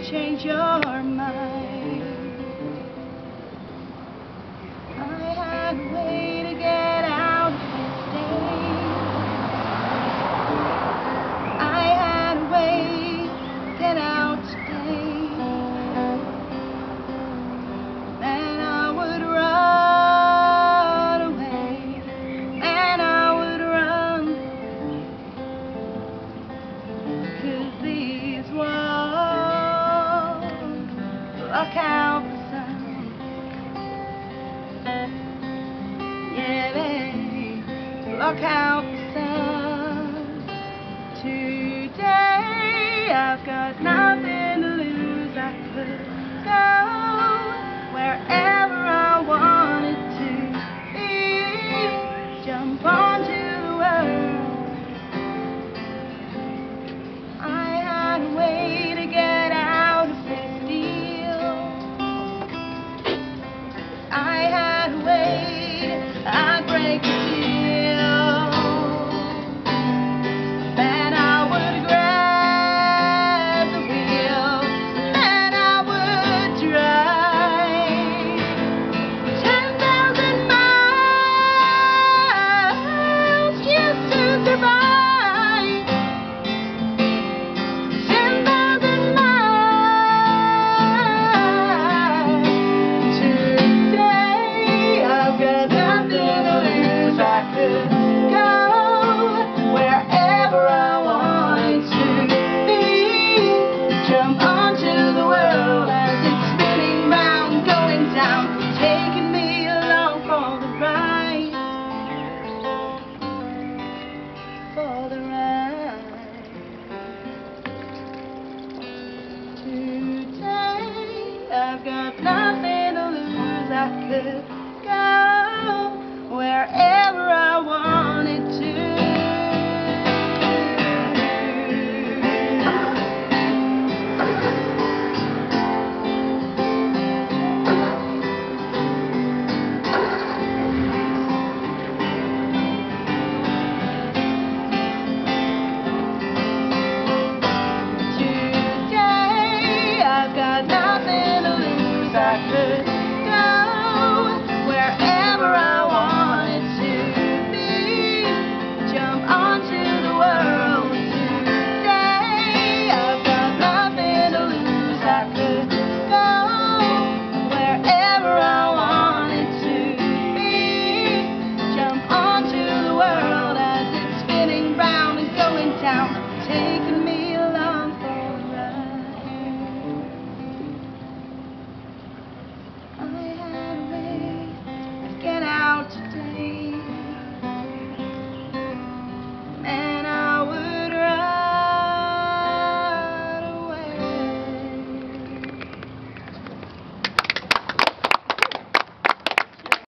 change your mind. I had a way to get out of this day. I had a way to get out today. And I would run away, and I would run, 'cause these walls block out the sun. Yeah, they block out the sun. Today I've got nothing to lose. I could go wherever I wanted to be. Jump onto the world. I had a way to get out of this deal. I had a way, I'd break the deal. And I would grab the wheel, and I would drive 10,000 miles just to survive. 10,000 miles. Today I've got nothing to lose. I could go wherever I wanted to be. Jump onto the world as it's spinning round, going down, taking me along for the ride. For the ride. Today I've got nothing to lose. I could go wherever I